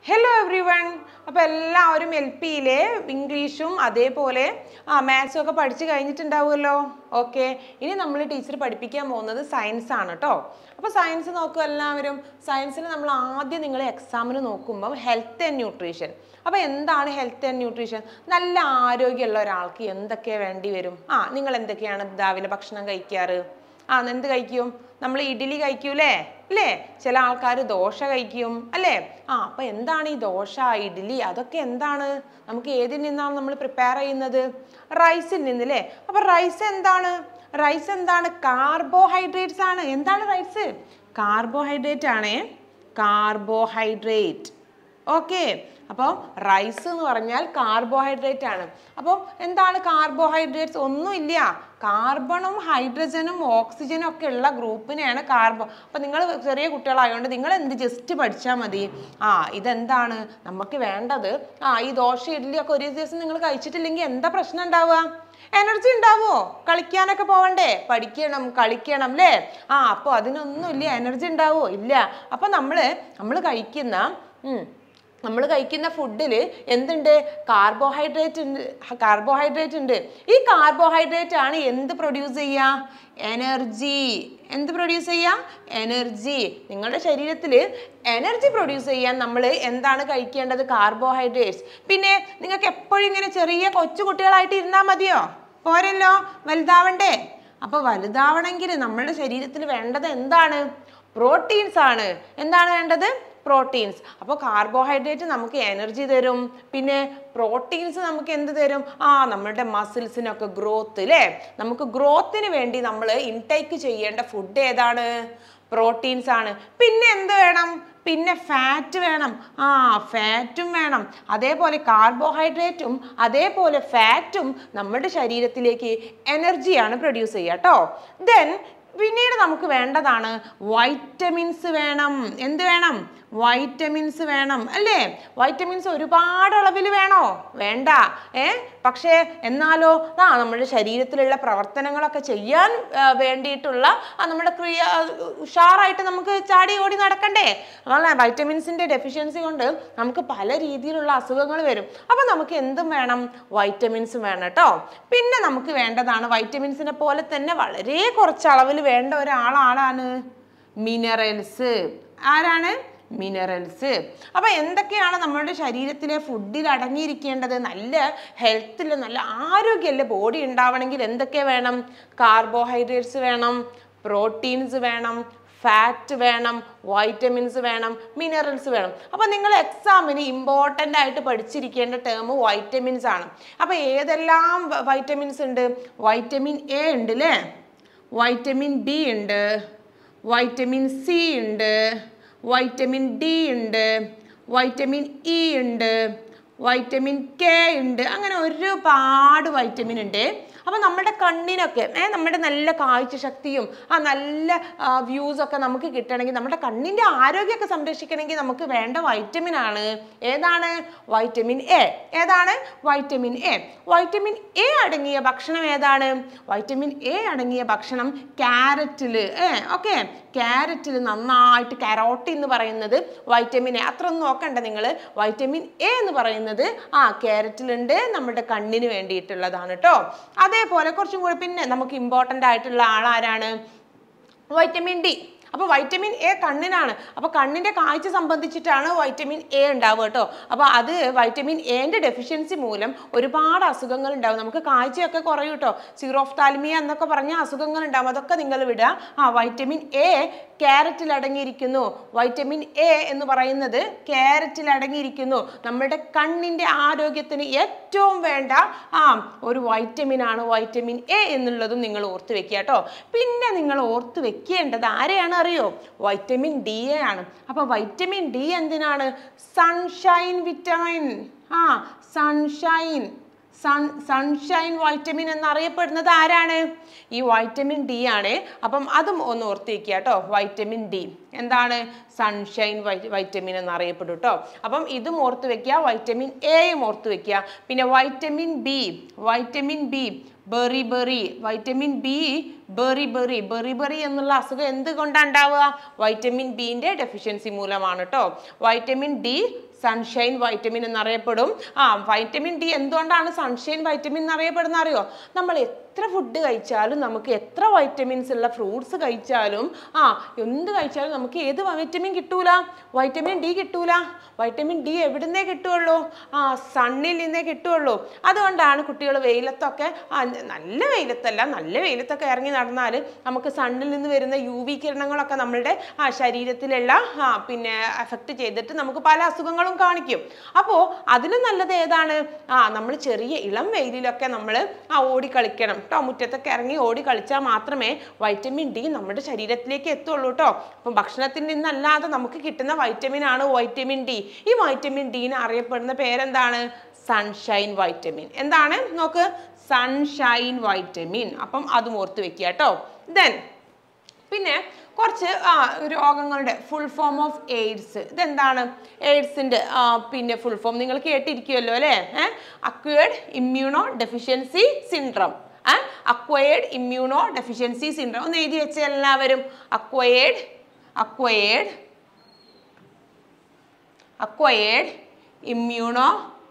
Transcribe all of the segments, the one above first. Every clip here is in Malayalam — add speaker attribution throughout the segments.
Speaker 1: Hello everyone. അപ്പോൾ എല്ലാവരും എൽപിയിലെ ഇംഗ്ലീഷും അതേപോലെ മാത്സും ഒക്കെ പഠിച്ചു കഴിഞ്ഞിട്ടുണ്ടാവുമല്ലോ. ഓക്കേ. ഇനി നമ്മൾ ടീച്ചർ പഠിപ്പിക്കാൻ പോകുന്നത് സയൻസ് ആണ് ട്ടോ. അപ്പോൾ സയൻസ് നോക്കൂ എല്ലാവരും. സയൻസിൽ നമ്മൾ ആദ്യം നിങ്ങൾ എക്സാമിന് നോക്കുമ്പോൾ ഹെൽത്ത് ആൻഡ് ന്യൂട്രീഷൻ. അപ്പോൾ എന്താണ് ഹെൽത്ത് ആൻഡ് ന്യൂട്രീഷൻ? നല്ല ആരോഗ്യമുള്ള ഒരാൾക്ക് എന്തൊക്കെ വേണ്ടി വരും? നിങ്ങൾ എന്തൊക്കെയാണ് രാവിലെ ഭക്ഷണം കഴിക്കാറ്? എന്ത് കഴിക്കും? നമ്മൾ ഇഡ്ഡലി കഴിക്കൂലേ? അല്ലേ? ചില ആൾക്കാർ ദോശ കഴിക്കും അല്ലേ? അപ്പോൾ എന്താണ് ഈ ദോശ ഇഡ്ഡലി അതൊക്കെ എന്താണ്? നമുക്ക് ഏതിൽ നിന്നാണ് നമ്മൾ പ്രിപ്പയർ ചെയ്യുന്നത്? റൈസിൽ നിന്നല്ലേ? അപ്പോൾ റൈസ് എന്താണ്? റൈസ് എന്താണ്? കാർബോഹൈഡ്രേറ്റ്സ് ആണ്. എന്താണ് റൈസ്? കാർബോഹൈഡ്രേറ്റ് ആണ്. കാർബോഹൈഡ്രേറ്റ്. ഓക്കെ. അപ്പോൾ റൈസ് എന്ന് പറഞ്ഞാൽ കാർബോഹൈഡ്രേറ്റ് ആണ്. അപ്പോൾ എന്താണ് കാർബോഹൈഡ്രേറ്റ്സ്? ഒന്നുമില്ല. കാർബണും ഹൈഡ്രജനും ഓക്സിജനും ഒക്കെ ഉള്ള ഗ്രൂപ്പിനെയാണ് കാർബോ. അപ്പോൾ നിങ്ങൾ ചെറിയ കുട്ടികളായതുകൊണ്ട് നിങ്ങൾ എന്ത് ജസ്റ്റ് പഠിച്ചാൽ മതി. ഇതെന്താണ് നമുക്ക് വേണ്ടത്? ഈ ദോശ ഇഡ്ഡലി ഒക്കെ ഒരു ദിവസം നിങ്ങൾ കഴിച്ചിട്ടില്ലെങ്കിൽ എന്താ പ്രശ്നം ഉണ്ടാവുക? എനർജി ഉണ്ടാവുമോ? കളിക്കാനൊക്കെ പോവണ്ടേ? പഠിക്കണം കളിക്കണം അല്ലേ? അപ്പോൾ അതിനൊന്നുമില്ല. എനർജി ഉണ്ടാവുമോ? ഇല്ല. അപ്പോൾ നമ്മൾ കഴിക്കുന്ന ഫുഡിൽ എന്തുണ്ട്? കാർബോഹൈഡ്രേറ്റ് ഉണ്ട്. ഈ കാർബോഹൈഡ്രേറ്റ് ആണ് എന്ത് പ്രൊഡ്യൂസ് ചെയ്യുക? എനർജി. എന്ത് പ്രൊഡ്യൂസ് ചെയ്യുക? എനർജി. നിങ്ങളുടെ ശരീരത്തിൽ എനർജി പ്രൊഡ്യൂസ് ചെയ്യാൻ നമ്മൾ എന്താണ് കഴിക്കേണ്ടത്? കാർബോഹൈഡ്രേറ്റ്സ്. പിന്നെ നിങ്ങൾക്ക് എപ്പോഴും ഇങ്ങനെ ചെറിയ കൊച്ചു കുട്ടികളായിട്ട് ഇരുന്നാൽ മതിയോ? പോരല്ലോ. വലുതാവണ്ടേ? അപ്പോൾ വലുതാവണമെങ്കിൽ നമ്മുടെ ശരീരത്തിൽ വേണ്ടത് എന്താണ്? പ്രോട്ടീൻസ് ആണ്. എന്താണ് വേണ്ടത്? പ്രോട്ടീൻസ്. അപ്പോൾ കാർബോഹൈഡ്രേറ്റ് നമുക്ക് എനർജി തരും. പിന്നെ പ്രോട്ടീൻസ് നമുക്ക് എന്ത് തരും? നമ്മുടെ മസിൽസിനൊക്കെ ഗ്രോത്ത് അല്ലേ? നമുക്ക് ഗ്രോത്തിന് വേണ്ടി നമ്മൾ ഇൻടേക്ക് ചെയ്യേണ്ട ഫുഡ് ഏതാണ്? പ്രോട്ടീൻസ് ആണ്. പിന്നെ എന്ത് വേണം? പിന്നെ ഫാറ്റ് വേണം. ഫാറ്റും വേണം. അതേപോലെ കാർബോഹൈഡ്രേറ്റും അതേപോലെ ഫാറ്റും നമ്മുടെ ശരീരത്തിലേക്ക് എനർജിയാണ് പ്രൊഡ്യൂസ് ചെയ്യുക കേട്ടോ. ദെൻ പിന്നീട് നമുക്ക് വേണ്ടതാണ് വൈറ്റമിൻസ് വേണം. എന്ത് വേണം? വൈറ്റമിൻസ് വേണം അല്ലേ? വൈറ്റമിൻസ് ഒരുപാട് അളവിൽ വേണോ? വേണ്ട. പക്ഷേ എന്നാലോ നമ്മുടെ ശരീരത്തിലുള്ള പ്രവർത്തനങ്ങളൊക്കെ ചെയ്യാൻ വേണ്ടിയിട്ടുള്ള നമ്മുടെ ഉഷാറായിട്ട് നമുക്ക് ചാടി ഓടി നടക്കണ്ടേ? അതല്ല, വൈറ്റമിൻസിൻ്റെ ഡെഫിഷ്യൻസി കൊണ്ട് നമുക്ക് പല രീതിയിലുള്ള അസുഖങ്ങൾ വരും. അപ്പോൾ നമുക്ക് എന്തും വേണം? വൈറ്റമിൻസും വേണം കേട്ടോ. പിന്നെ നമുക്ക് വേണ്ടതാണ് വൈറ്റമിൻസിനെ പോലെ തന്നെ വളരെ കുറച്ച് അളവിൽ വേണ്ട ഒരാളാണ് മിനറൽസ്. ആരാണ്? മിനറൽസ്. അപ്പോൾ എന്തൊക്കെയാണ് നമ്മുടെ ശരീരത്തിലെ ഫുഡിൽ അടങ്ങിയിരിക്കേണ്ടത്? നല്ല ഹെൽത്തിൽ നല്ല ആരോഗ്യമുള്ള ബോഡി ഉണ്ടാവണമെങ്കിൽ എന്തൊക്കെ വേണം? കാർബോഹൈഡ്രേറ്റ്സ് വേണം, പ്രോട്ടീൻസ് വേണം, ഫാറ്റ് വേണം, വൈറ്റമിൻസ് വേണം, മിനറൽസ് വേണം. അപ്പോൾ നിങ്ങൾ എക്സാമിന് ഇമ്പോർട്ടൻ്റ് ആയിട്ട് പഠിച്ചിരിക്കേണ്ട ടേം വൈറ്റമിൻസ് ആണ്. അപ്പോൾ ഏതെല്ലാം വൈറ്റമിൻസ് ഉണ്ട്? വൈറ്റമിൻ എ ഉണ്ട് അല്ലേ? വൈറ്റമിൻ ബി ഉണ്ട്, വൈറ്റമിൻ സി ഉണ്ട്, വൈറ്റമിൻ ഡി ഉണ്ട്, വൈറ്റമിൻ ഇ ഉണ്ട്, വൈറ്റമിൻ കെ ഉണ്ട്. അങ്ങനെ ഒരുപാട് വൈറ്റമിൻ ഉണ്ട്. അപ്പോൾ നമ്മുടെ കണ്ണിനൊക്കെ നമ്മുടെ നല്ല കാഴ്ച ശക്തിയും നല്ല വ്യൂസൊക്കെ നമുക്ക് കിട്ടണമെങ്കിൽ നമ്മുടെ കണ്ണിൻ്റെ ആരോഗ്യമൊക്കെ സംരക്ഷിക്കണമെങ്കിൽ നമുക്ക് വേണ്ട വൈറ്റമിൻ ആണ്. ഏതാണ്? Vitamin A. ഏതാണ്? Vitamin A. വൈറ്റമിൻ എ അടങ്ങിയ ഭക്ഷണം ഏതാണ്? വൈറ്റമിൻ എ അടങ്ങിയ ഭക്ഷണം ക്യാരറ്റിൽ. ഓക്കെ. ക്യാരറ്റിൽ നന്നായിട്ട് കരോട്ടി എന്ന് പറയുന്നത് വൈറ്റമിൻ എ. അത്ര ഒന്നും നോക്കണ്ട നിങ്ങൾ. വൈറ്റമിൻ എ എന്ന് പറയുന്നത് ക്യാരറ്റിലുണ്ട്. നമ്മുടെ കണ്ണിന് വേണ്ടിയിട്ടുള്ളതാണ് കേട്ടോ. അതേപോലെ കുറച്ചും കൂടി പിന്നെ നമുക്ക് ഇമ്പോർട്ടൻ്റ് ആയിട്ടുള്ള ആളാരാണ്? Vitamin D. അപ്പോൾ വൈറ്റമിൻ എ കണ്ണിനാണ്. അപ്പോൾ കണ്ണിൻ്റെ കാഴ്ച സംബന്ധിച്ചിട്ടാണ് വൈറ്റമിൻ എ ഉണ്ടാവുക കേട്ടോ. അപ്പോൾ അത് വൈറ്റമിൻ എന്റെ ഡെഫിഷ്യൻസി മൂലം ഒരുപാട് അസുഖങ്ങൾ ഉണ്ടാവും. നമുക്ക് കാഴ്ചയൊക്കെ കുറയും കേട്ടോ. സീറോഫ്താൽമിയ എന്നൊക്കെ പറഞ്ഞ അസുഖങ്ങൾ ഉണ്ടാവും. അതൊക്കെ നിങ്ങൾ വിടുക. വൈറ്റമിൻ എ ക്യാരറ്റിൽ അടങ്ങിയിരിക്കുന്നു. വൈറ്റമിൻ എ എന്ന് പറയുന്നത് ക്യാരറ്റിൽ അടങ്ങിയിരിക്കുന്നു. നമ്മുടെ കണ്ണിൻ്റെ ആരോഗ്യത്തിന് ഏറ്റവും വേണ്ട ഒരു വൈറ്റമിൻ ആണ് വൈറ്റമിൻ എ എന്നുള്ളതും നിങ്ങൾ ഓർത്ത് വെക്കുക കേട്ടോ. പിന്നെ നിങ്ങൾ ഓർത്ത് വെക്കേണ്ടത് ആരെയാണ് അറിയോ? വൈറ്റമിൻ ഡി എ ആണ്. അപ്പോൾ വൈറ്റമിൻ ഡി എന്തിനാണ്? Sunshine vitamin. സൺഷൈൻ വൈറ്റമിൻ എന്നറിയപ്പെടുന്നത് ആരാണ്? ഈ വൈറ്റമിൻ ഡി ആണ്. അപ്പം അതും ഒന്ന് ഓർത്ത് വെക്കുക കേട്ടോ. വൈറ്റമിൻ ഡി എന്താണ്? സൺഷൈൻ വൈറ്റമിൻ എന്നറിയപ്പെടും കേട്ടോ. അപ്പം ഇതും ഓർത്ത് വെക്കുക. വൈറ്റമിൻ എയും ഓർത്ത് വെക്കുക. പിന്നെ vitamin B beriberi. Vitamin B beriberi എന്നുള്ള അസുഖം എന്തുകൊണ്ടാണ് ഉണ്ടാവുക? വൈറ്റമിൻ ബിന്റെ ഡെഫിഷ്യൻസി മൂലമാണ് കേട്ടോ. വൈറ്റമിൻ ഡി സൺഷൈൻ വൈറ്റമിൻ എന്നറിയപ്പെടും. വൈറ്റമിൻ ഡി എന്തുകൊണ്ടാണ് സൺഷൈൻ വൈറ്റമിൻ എന്നറിയപ്പെടുന്ന അറിയോ? നമ്മൾ എത്ര ഫുഡ് കഴിച്ചാലും, നമുക്ക് എത്ര വൈറ്റമിൻസ് ഉള്ള ഫ്രൂട്ട്സ് കഴിച്ചാലും, എന്ത് കഴിച്ചാലും നമുക്ക് ഏത് വൈറ്റമിൻ കിട്ടൂല? വൈറ്റമിൻ ഡി കിട്ടൂല. വൈറ്റമിൻ ഡി എവിടുന്നേ കിട്ടുള്ളൂ? സണ്ണിൽ നിന്നേ കിട്ടുള്ളൂ. അതുകൊണ്ടാണ് കുട്ടികൾ വെയിലത്തൊക്കെ, നല്ല വെയിലത്തല്ല, നല്ല വെയിലത്തൊക്കെ ഇറങ്ങി നടന്നാൽ നമുക്ക് സണ്ണിൽ നിന്ന് വരുന്ന UV കിരണങ്ങളൊക്കെ നമ്മളുടെ ശരീരത്തിലുള്ള പിന്നെ എഫക്റ്റ് ചെയ്തിട്ട് നമുക്ക് പല അസുഖങ്ങളും കാണിക്കും. അപ്പോൾ അതിലും നല്ലത് ഏതാണ്? നമ്മൾ ചെറിയ ഇളം വെയിലിലൊക്കെ നമ്മൾ ഓടിക്കളിക്കണം കേട്ടോ. മുറ്റത്തൊക്കെ ഇറങ്ങി ഓടി കളിച്ചാൽ മാത്രമേ വൈറ്റമിൻ ഡി നമ്മുടെ ശരീരത്തിലേക്ക് എത്തുള്ളൂ കേട്ടോ. അപ്പം ഭക്ഷണത്തിൽ നിന്നല്ലാതെ നമുക്ക് കിട്ടുന്ന വൈറ്റമിൻ ആണ് വൈറ്റമിൻ ഡി. ഈ വൈറ്റമിൻ ഡിന് അറിയപ്പെടുന്ന പേരെന്താണ്? Sunshine vitamin. എന്താണ്? നോക്ക്, സൺഷൈൻ വൈറ്റമിൻ. അപ്പം അതും ഓർത്ത് വെക്കുക കേട്ടോ. ദെൻ പിന്നെ കുറച്ച് രോഗങ്ങളുടെ ഫുൾ ഫോം ഓഫ് എയ്ഡ്സ്. ഇതെന്താണ്? എയ്ഡ്സിൻ്റെ പിന്നെ ഫുൾ ഫോം നിങ്ങൾ കേട്ടിരിക്കുമല്ലോ അല്ലേ? Acquired immunodeficiency syndrome. Acquired immunodeficiency syndrome ഒന്ന് എഴുതി വെച്ച എല്ലാവരും. Acquired immuno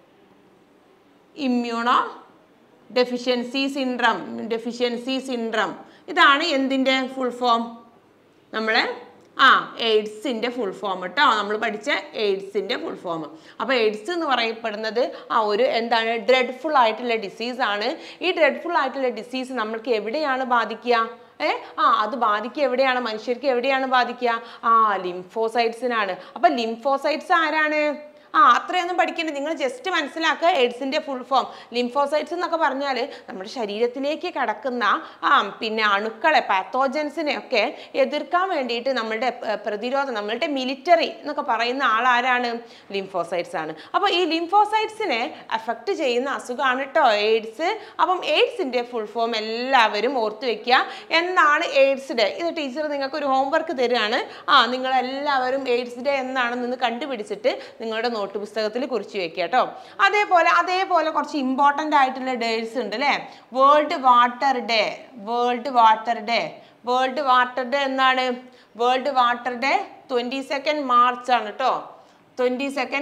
Speaker 1: deficiency syndrome. ഇതാണ് എന്തിൻ്റെ ഫുൾ ഫോം? നമ്മളെ എയ്ഡ്സിൻ്റെ ഫുൾ ഫോം കേട്ടോ. നമ്മൾ പഠിച്ച എയ്ഡ്സിൻ്റെ ഫുൾ ഫോം. അപ്പോൾ എയ്ഡ്സ് എന്ന് പറയപ്പെടുന്നത് ഒരു എന്താണ്? ഡ്രെഡ്ഫുൾ ആയിട്ടുള്ള ഡിസീസാണ്. ഈ ഡ്രെഡ്ഫുൾ ആയിട്ടുള്ള ഡിസീസ് നമ്മൾക്ക് എവിടെയാണ് ബാധിക്കുക? അത് ബാധിക്കുക എവിടെയാണ്? മനുഷ്യർക്ക് എവിടെയാണ് ബാധിക്കുക? ലിംഫോസൈറ്റ്സിനാണ്. അപ്പം ലിംഫോസൈറ്റ്സ് ആരാണ്? അത്രയൊന്നും പഠിക്കേണ്ടത്. നിങ്ങൾ ജസ്റ്റ് മനസ്സിലാക്കുക എയ്ഡ്സിൻ്റെ ഫുൾ ഫോം. ലിംഫോസൈറ്റ്സ് എന്നൊക്കെ പറഞ്ഞാൽ നമ്മുടെ ശരീരത്തിലേക്ക് കടക്കുന്ന പിന്നെ അണുക്കളെ, പാത്തോജൻസിനെ ഒക്കെ എതിർക്കാൻ വേണ്ടിയിട്ട് നമ്മളുടെ പ്രതിരോധം, നമ്മളുടെ മിലിറ്ററി എന്നൊക്കെ പറയുന്ന ആളാരാണ്? ലിംഫോസൈറ്റ്സ് ആണ്. അപ്പോൾ ഈ ലിംഫോസൈറ്റ്സിനെ അഫക്റ്റ് ചെയ്യുന്ന അസുഖമാണ് കേട്ടോ എയ്ഡ്സ്. അപ്പം എയ്ഡ്സിൻ്റെ ഫുൾ ഫോം എല്ലാവരും ഓർത്ത് വെക്കുക. എന്നാണ് എയ്ഡ്സ് ഡേ? ഇത് ടീച്ചർ നിങ്ങൾക്ക് ഒരു ഹോംവർക്ക് തരികയാണ്. നിങ്ങളെല്ലാവരും എയ്ഡ്സ് ഡേ എന്നാണെന്ന് കണ്ടുപിടിച്ചിട്ട് നിങ്ങളുടെ നോട്ട് പുസ്തകത്തിൽ കുറിച്ച് വെക്കുക കേട്ടോ. അതേപോലെ കുറച്ച് ഇമ്പോർട്ടൻ്റ് ആയിട്ടുള്ള ഡേയ്സ് ഉണ്ട് അല്ലേ? വേൾഡ് വാട്ടർ ഡേ എന്നാണ്? വേൾഡ് വാട്ടർ ഡേ 22 മാർച്ച് ആണ് കേട്ടോ. 22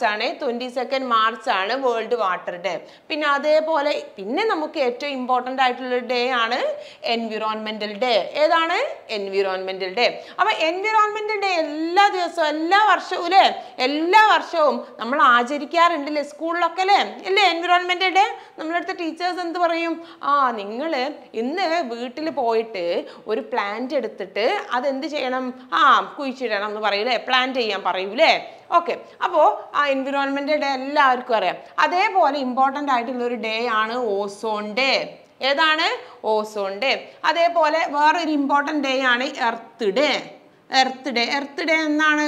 Speaker 1: മാർച്ചാണ് വേൾഡ് വാട്ടർ ഡേ. പിന്നെ അതേപോലെ നമുക്ക് ഏറ്റവും ഇമ്പോർട്ടൻ്റ് ആയിട്ടുള്ള ഡേ ആണ് എൻവിറോൺമെന്റൽ ഡേ. ഏതാണ്? Environmental day. അപ്പൊ എൻവിറോൺമെന്റൽ ഡേ എല്ലാ ദിവസവും, എല്ലാ വർഷവും നമ്മൾ ആചരിക്കാറുണ്ടല്ലേ സ്കൂളിലൊക്കെ അല്ലേ? Environmental day. നമ്മളടുത്ത ടീച്ചേഴ്സ് എന്ത് പറയും? നിങ്ങൾ ഇന്ന് വീട്ടിൽ പോയിട്ട് ഒരു പ്ലാന്റ് എടുത്തിട്ട് അതെന്ത് ചെയ്യണം? കുഴിച്ചിടണം എന്ന് പറയൂലേ? പ്ലാന്റ് ചെയ്യാൻ പറയൂലേ? ഓക്കെ. അപ്പോൾ എൻവിറോൺമെന്റൽ ഡേ എല്ലാവർക്കും അറിയാം. അതേപോലെ ഇമ്പോർട്ടൻ്റ് ആയിട്ടുള്ള ഒരു ഡേ ആണ് ഓസോൺ ഡേ. ഏതാണ്? Ozone day. അതേപോലെ വേറൊരു ഇമ്പോർട്ടൻ്റ് ഡേ ആണ് എർത്ത് ഡേ. എർത്ത് ഡേ എന്നാണ്?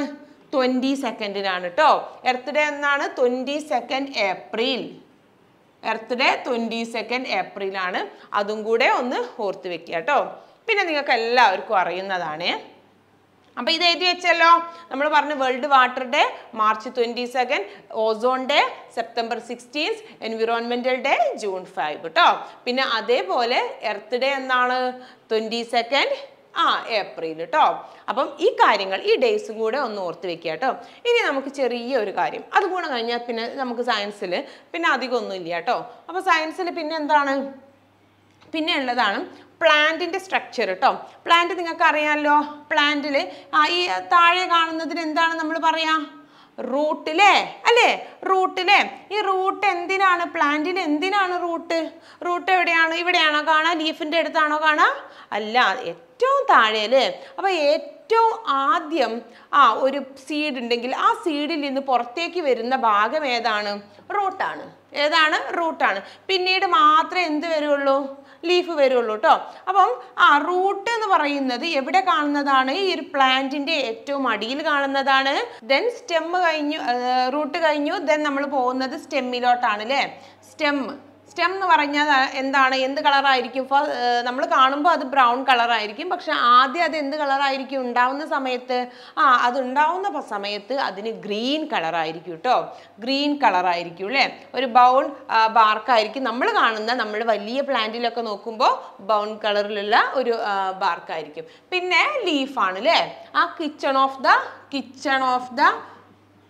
Speaker 1: 22nd കേട്ടോ. എർത്ത് ഡേ എന്നാണ്? 22 ഏപ്രിൽ. Earth day 22 ഏപ്രിലാണ്. അതും കൂടെ ഒന്ന് ഓർത്ത് വെക്കുക കേട്ടോ. പിന്നെ നിങ്ങൾക്ക് എല്ലാവർക്കും അറിയുന്നതാണ്. അപ്പോൾ ഇത് എഴുതി വെച്ചല്ലോ. നമ്മൾ പറഞ്ഞു world water day March 22, ozone day September 16, environmental day June 5 കേട്ടോ. പിന്നെ അതേപോലെ എർത്ത് ഡേ എന്നാണ്? 22 ഏപ്രിൽ കേട്ടോ. അപ്പം ഈ കാര്യങ്ങൾ, ഈ ഡേയ്സും കൂടെ ഒന്ന് ഓർത്ത് വെക്കുക കേട്ടോ. ഇനി നമുക്ക് ചെറിയൊരു കാര്യം, അതുകൂടെ കഴിഞ്ഞാൽ പിന്നെ നമുക്ക് സയൻസിൽ പിന്നെ അധികം ഒന്നുമില്ല കേട്ടോ. അപ്പോൾ സയൻസിൽ പിന്നെ എന്താണ്? പിന്നെ ഉള്ളതാണ് പ്ലാന്റിൻ്റെ സ്ട്രക്ചർ കേട്ടോ. പ്ലാന്റ് നിങ്ങൾക്ക് അറിയാമല്ലോ. പ്ലാന്റിൽ ഈ താഴെ കാണുന്നതിന് എന്താണ് നമ്മൾ പറയാ? റൂട്ടില്ലേ അല്ലേ? റൂട്ടില്ലേ? ഈ റൂട്ട് എന്തിനാണ്? പ്ലാന്റിന് എന്തിനാണ് റൂട്ട്? റൂട്ട് എവിടെയാണ്? ഇവിടെയാണോ കാണാ? ലീഫിൻ്റെ അടുത്താണോ കാണാ? അല്ല, ഏറ്റവും താഴെ അല്ലേ? അപ്പോൾ ഏറ്റവും ആദ്യം ഒരു സീഡ് ഉണ്ടെങ്കിൽ ആ സീഡിൽ നിന്ന് പുറത്തേക്ക് വരുന്ന ഭാഗം ഏതാണ്? റൂട്ടാണ്. ഏതാണ്? റൂട്ടാണ്. പിന്നീട് മാത്രമേ എന്ത് വരുള്ളൂ? ലീഫ് വരുള്ളൂ കേട്ടോ. അപ്പം റൂട്ട് എന്ന് പറയുന്നത് എവിടെ കാണുന്നതാണ്? ഈ ഒരു പ്ലാന്റിന്റെ ഏറ്റവും അടിയിൽ കാണുന്നതാണ്. ദെൻ സ്റ്റെം കഴിഞ്ഞു, റൂട്ട് കഴിഞ്ഞു, ദെൻ നമ്മൾ പോകുന്നത് സ്റ്റെമ്മിലോട്ടാണ് അല്ലേ? സ്റ്റെം എന്ന് പറഞ്ഞാൽ എന്താണ്? എന്ത് കളറായിരിക്കും? നമ്മൾ കാണുമ്പോൾ അത് ബ്രൗൺ കളറായിരിക്കും. പക്ഷെ ആദ്യം അത് എന്ത് കളറായിരിക്കും ഉണ്ടാവുന്ന സമയത്ത്? അത് ഉണ്ടാവുന്ന സമയത്ത് അതിന് ഗ്രീൻ കളറായിരിക്കും കേട്ടോ. ഗ്രീൻ കളറായിരിക്കും അല്ലേ? ഒരു ബൗൺ ബാർക്കായിരിക്കും. നമ്മൾ കാണുന്ന, നമ്മൾ വലിയ പ്ലാന്റിലൊക്കെ നോക്കുമ്പോൾ ബൗൺ കളറിലുള്ള ഒരു ബാർക്കായിരിക്കും. പിന്നെ ലീഫാണ് അല്ലേ? കിച്ചൺ ഓഫ് ദ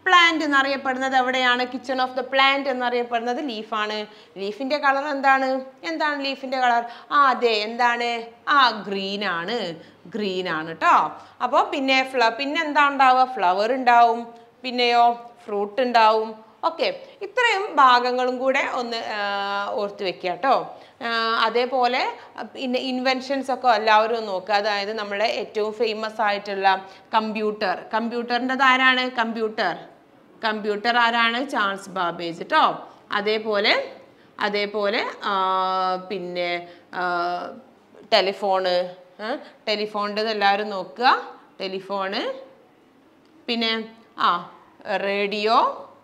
Speaker 1: പ്ലാന്റ് എന്നറിയപ്പെടുന്നത് എവിടെയാണ്? കിച്ചൺ ഓഫ് ദ പ്ലാന്റ് എന്നറിയപ്പെടുന്നത് ലീഫാണ്. ലീഫിൻ്റെ കളർ എന്താണ്? എന്താണ് ലീഫിൻ്റെ കളർ? അതെ, എന്താണ്? ഗ്രീൻ ആണ്. ഗ്രീൻ ആണ് കേട്ടോ. അപ്പോൾ പിന്നെ എന്താ ഉണ്ടാവുക? ഫ്ലവർ ഉണ്ടാവും. പിന്നെയോ ഫ്രൂട്ട് ഉണ്ടാവും. ഓക്കെ, ഇത്രയും ഭാഗങ്ങളും കൂടെ ഒന്ന് ഓർത്ത് വെക്കുക കേട്ടോ. അതേപോലെ പിന്നെ ഇൻവെൻഷൻസ് ഒക്കെ എല്ലാവരും നോക്കുക. അതായത് നമ്മുടെ ഏറ്റവും ഫേമസ് ആയിട്ടുള്ള കമ്പ്യൂട്ടറിൻ്റെ ആരാണ്? കമ്പ്യൂട്ടർ ആരാണ്? ചാൾസ് ബാബേജ് കേട്ടോ. അതേപോലെ പിന്നെ ടെലിഫോണിൻ്റെ എല്ലാവരും നോക്കുക. ടെലിഫോണ്, പിന്നെ റേഡിയോ,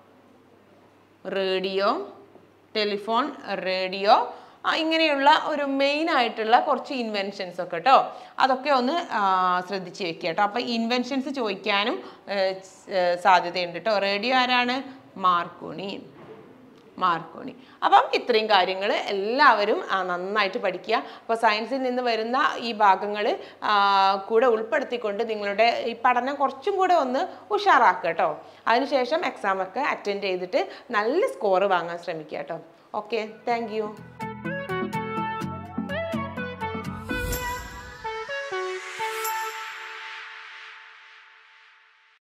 Speaker 1: ടെലിഫോൺ, റേഡിയോ, ഇങ്ങനെയുള്ള ഒരു മെയിൻ ആയിട്ടുള്ള കുറച്ച് ഇൻവെൻഷൻസ് ഒക്കെ കേട്ടോ. അതൊക്കെ ഒന്ന് ശ്രദ്ധിച്ച് വെക്കുക കേട്ടോ. അപ്പോൾ ഇൻവെൻഷൻസ് ചോദിക്കാനും സാധ്യതയുണ്ട് കേട്ടോ. റേഡിയോ ആരാണ്? മാർക്കോണി. അപ്പം ഇത്രയും കാര്യങ്ങൾ എല്ലാവരും നന്നായിട്ട് പഠിക്കുക. അപ്പോൾ സയൻസിൽ നിന്ന് വരുന്ന ഈ ഭാഗങ്ങൾ കൂടെ ഉൾപ്പെടുത്തിക്കൊണ്ട് നിങ്ങളുടെ ഈ പഠനം കുറച്ചും കൂടെ ഒന്ന് ഉഷാറാക്കുക കേട്ടോ. അതിനുശേഷം എക്സാമൊക്കെ അറ്റൻഡ് ചെയ്തിട്ട് നല്ല സ്കോർ വാങ്ങാൻ ശ്രമിക്കുക കേട്ടോ. Okay, thank U.